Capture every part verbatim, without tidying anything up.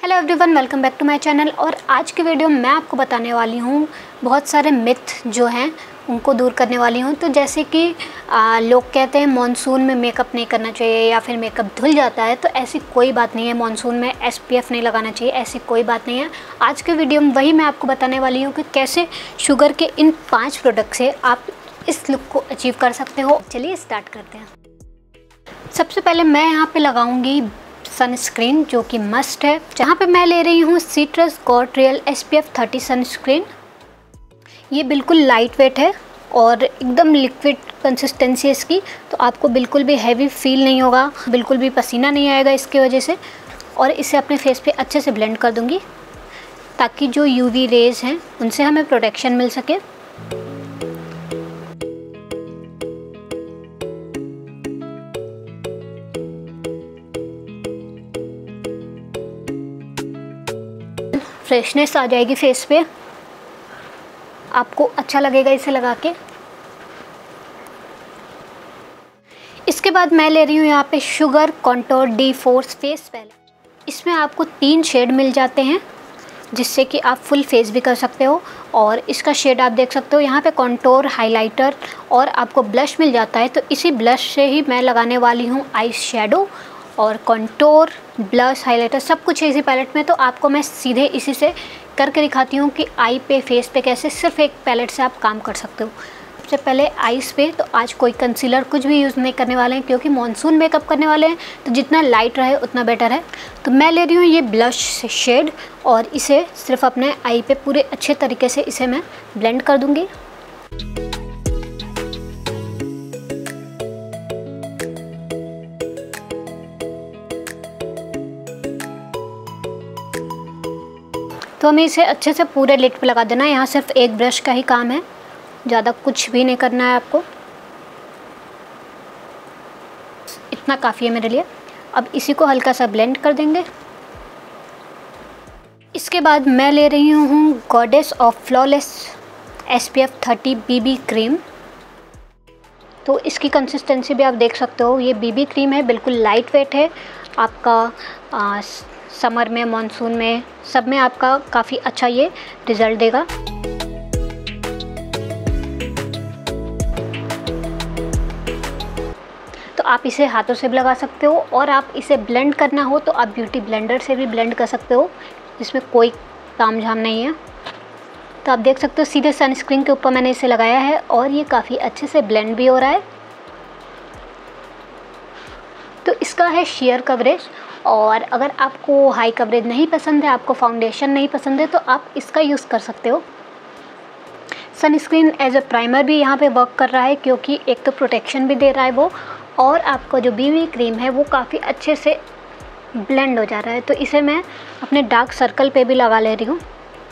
Hello everyone, welcome back to my channel. और आज की वीडियो में मैं आपको बताने वाली हूँ बहुत सारे मिथ जो हैं उनको दूर करने वाली हूँ। तो जैसे कि आ, लोग कहते हैं मॉनसून में मेकअप नहीं करना चाहिए या फिर मेकअप धुल जाता है, तो ऐसी कोई बात नहीं है। मॉनसून में एसपीएफ नहीं लगाना चाहिए, ऐसी कोई बात नहीं है। आज के वीडियो में वही मैं आपको बताने वाली हूँ कि कैसे शुगर के इन पाँच प्रोडक्ट से आप इस लुक को अचीव कर सकते हो। चलिए स्टार्ट करते हैं। सबसे पहले मैं यहाँ पे लगाऊंगी सनस्क्रीन, जो कि मस्ट है। जहाँ पे मैं ले रही हूँ citrus got real S P F thirty sunscreen. ये बिल्कुल लाइट वेट है और एकदम लिक्विड कंसिस्टेंसी है इसकी, तो आपको बिल्कुल भी हैवी फील नहीं होगा, बिल्कुल भी पसीना नहीं आएगा इसकी वजह से। और इसे अपने फेस पे अच्छे से ब्लेंड कर दूँगी ताकि जो यूवी रेज़ हैं उनसे हमें प्रोटेक्शन मिल सके। फ्रेशनेस आ जाएगी फेस पे, आपको अच्छा लगेगा इसे लगा के। इसके बाद मैं ले रही हूँ यहाँ पे Sugar contour de force face palette. इसमें आपको तीन शेड मिल जाते हैं जिससे कि आप फुल फेस भी कर सकते हो। और इसका शेड आप देख सकते हो यहाँ पे, कॉन्टोर, हाइलाइटर और आपको ब्लश मिल जाता है। तो इसी ब्लश से ही मैं लगाने वाली हूँ आई शेडो और कॉन्टोर, ब्लश, हाइलाइटर सब कुछ है इसी पैलेट में। तो आपको मैं सीधे इसी से करके दिखाती हूँ कि आई पे, फेस पे कैसे सिर्फ एक पैलेट से आप काम कर सकते हो। सबसे पहले आईज़ पे तो आज कोई कंसीलर कुछ भी यूज़ नहीं करने वाले हैं, क्योंकि मॉनसून मेकअप करने वाले हैं, तो जितना लाइट रहे उतना बेटर है। तो मैं ले रही हूँ ये ब्लश शेड और इसे सिर्फ अपने आई पे पूरे अच्छे तरीके से इसे मैं ब्लेंड कर दूँगी। तो हमें इसे अच्छे से पूरे लिड पे लगा देना है। यहाँ सिर्फ एक ब्रश का ही काम है, ज़्यादा कुछ भी नहीं करना है आपको, इतना काफ़ी है मेरे लिए। अब इसी को हल्का सा ब्लेंड कर देंगे। इसके बाद मैं ले रही हूँ goddess of flawless S P F thirty BB cream. तो इसकी कंसिस्टेंसी भी आप देख सकते हो, ये बीबी क्रीम है, बिल्कुल लाइट वेट है। आपका आ, समर में, मॉनसून में, सब में आपका काफ़ी अच्छा ये रिज़ल्ट देगा। तो आप इसे हाथों से भी लगा सकते हो और आप इसे ब्लेंड करना हो तो आप ब्यूटी ब्लेंडर से भी ब्लेंड कर सकते हो, इसमें कोई तामझाम नहीं है। तो आप देख सकते हो सीधे सनस्क्रीन के ऊपर मैंने इसे लगाया है और ये काफ़ी अच्छे से ब्लेंड भी हो रहा है। तो इसका है शेयर कवरेज। और अगर आपको हाई कवरेज नहीं पसंद है, आपको फाउंडेशन नहीं पसंद है, तो आप इसका यूज़ कर सकते हो। सनस्क्रीन एज अ प्राइमर भी यहाँ पे वर्क कर रहा है, क्योंकि एक तो प्रोटेक्शन भी दे रहा है वो, और आपका जो बीबी क्रीम है वो काफ़ी अच्छे से ब्लेंड हो जा रहा है। तो इसे मैं अपने डार्क सर्कल पे भी लगा ले रही हूँ।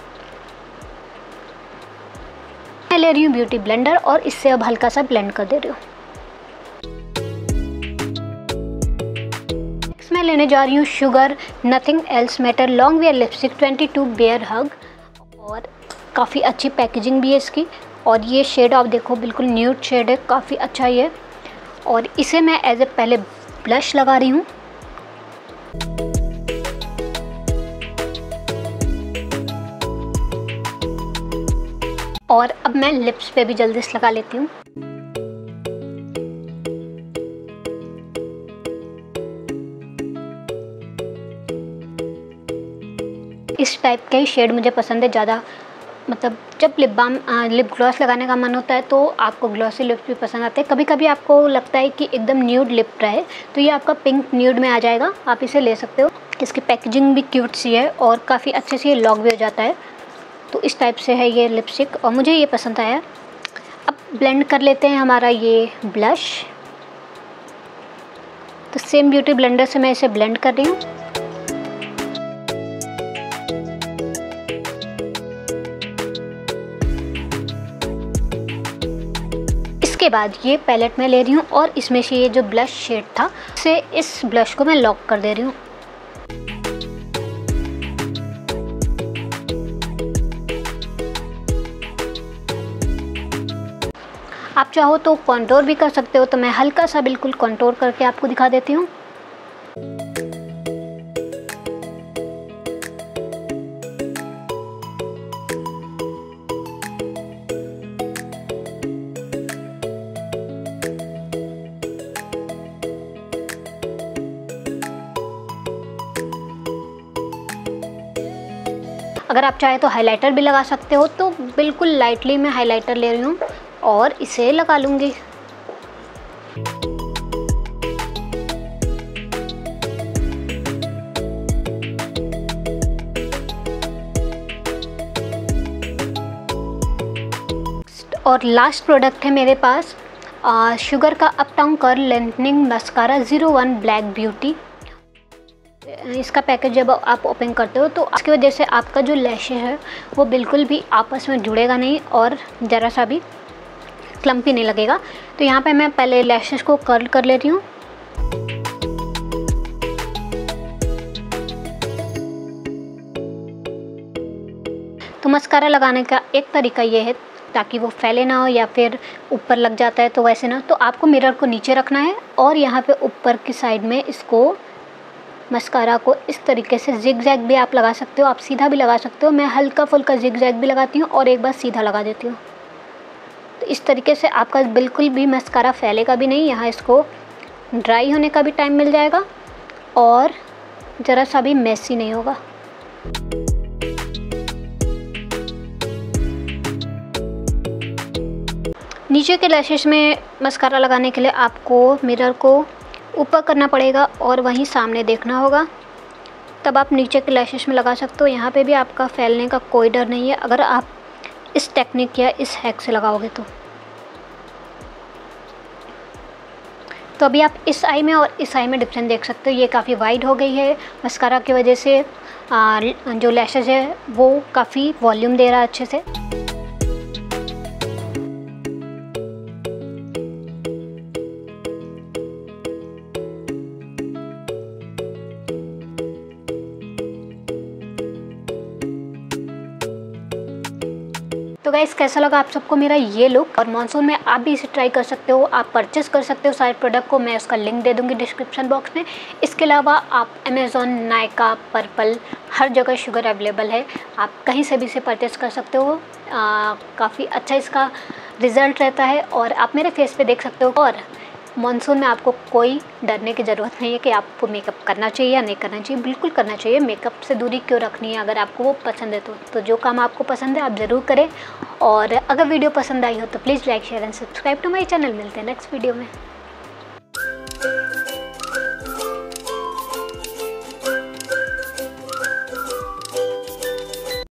मैं ले रही हूँ ब्यूटी ब्लेंडर और इससे अब हल्का सा ब्लेंड कर दे रही हूँ। मैं लेने जा रही हूँ Sugar nothing else matter long wear lipstick twenty two bare hug, और काफ़ी अच्छी पैकेजिंग भी है इसकी। और ये शेड आप देखो, बिल्कुल न्यूड शेड है, काफ़ी अच्छा ये। और इसे मैं एज ए पहले ब्लश लगा रही हूँ। और अब मैं लिप्स पे भी जल्दी से लगा लेती हूँ। इस टाइप का ही शेड मुझे पसंद है ज़्यादा। मतलब जब लिप बाम, लिप ग्लॉस लगाने का मन होता है तो आपको ग्लॉसी लिप्स भी पसंद आते हैं। कभी कभी आपको लगता है कि एकदम न्यूड लिप रहे, तो ये आपका पिंक न्यूड में आ जाएगा, आप इसे ले सकते हो। इसकी पैकेजिंग भी क्यूट सी है और काफ़ी अच्छे से ये लॉक भी हो जाता है। तो इस टाइप से है ये लिपस्टिक और मुझे ये पसंद आया। अब ब्लेंड कर लेते हैं हमारा ये ब्लश। तो सेम ब्यूटी ब्लेंडर से मैं इसे ब्लेंड कर रही हूँ। इसके बाद ये पैलेट में ले रही हूँ और इसमें से ये जो ब्लश शेड था, से इस ब्लश को मैं लॉक कर दे रही हूँ। आप चाहो तो कॉन्टोर भी कर सकते हो, तो मैं हल्का सा बिल्कुल कॉन्टोर करके आपको दिखा देती हूँ। अगर आप चाहे तो हाइलाइटर भी लगा सकते हो। तो बिल्कुल लाइटली मैं हाइलाइटर ले रही हूँ और इसे लगा लूँगी। और लास्ट प्रोडक्ट है मेरे पास शुगर का uptown curl lengthening mascara zero one black beauty. इसका पैकेज जब आप ओपन करते हो तो इसकी वजह से आपका जो लैशेस है वो बिल्कुल भी आपस में जुड़ेगा नहीं और ज़रा सा भी क्लम्पी नहीं लगेगा। तो यहाँ पे मैं पहले लैशेस को कर्ल कर लेती हूँ। तो मस्कारा लगाने का एक तरीका ये है ताकि वो फैले ना हो या फिर ऊपर लग जाता है तो वैसे ना। तो आपको मिरर को नीचे रखना है और यहाँ पे ऊपर की साइड में इसको मस्कारा को इस तरीके से जिग जैग भी आप लगा सकते हो, आप सीधा भी लगा सकते हो। मैं हल्का फुल्का जिग जैग भी लगाती हूँ और एक बार सीधा लगा देती हूँ। तो इस तरीके से आपका बिल्कुल भी मस्कारा फैलेगा भी नहीं। यहाँ इसको ड्राई होने का भी टाइम मिल जाएगा और ज़रा सा भी मेसी नहीं होगा। नीचे के लैशेस में मस्कारा लगाने के लिए आपको मिरर को ऊपर करना पड़ेगा और वहीं सामने देखना होगा, तब आप नीचे के लैशेस में लगा सकते हो। यहाँ पे भी आपका फैलने का कोई डर नहीं है अगर आप इस टेक्निक या इस हैक से लगाओगे तो। तो अभी आप इस आई में और इस आई में डिफरेंस देख सकते हो। ये काफ़ी वाइड हो गई है मस्कारा की वजह से। आ, जो लैशेस है वो काफ़ी वॉल्यूम दे रहा है अच्छे से। तो गाइस कैसा लगा आप सबको मेरा ये लुक। और मानसून में आप भी इसे ट्राई कर सकते हो, आप परचेस कर सकते हो सारे प्रोडक्ट को। मैं उसका लिंक दे दूँगी डिस्क्रिप्शन बॉक्स में। इसके अलावा आप अमेज़ॉन, नायका, पर्पल हर जगह शुगर अवेलेबल है, आप कहीं से भी इसे परचेस कर सकते हो। काफ़ी अच्छा इसका रिज़ल्ट रहता है और आप मेरे फेस पे देख सकते हो। और मानसून में आपको कोई डरने की ज़रूरत नहीं है कि आपको मेकअप करना चाहिए या नहीं करना चाहिए। बिल्कुल करना चाहिए। मेकअप से दूरी क्यों रखनी है अगर आपको वो पसंद है तो तो जो काम आपको पसंद है आप ज़रूर करें। और अगर वीडियो पसंद आई हो तो please like, share and subscribe to my channel. मिलते हैं नेक्स्ट वीडियो में।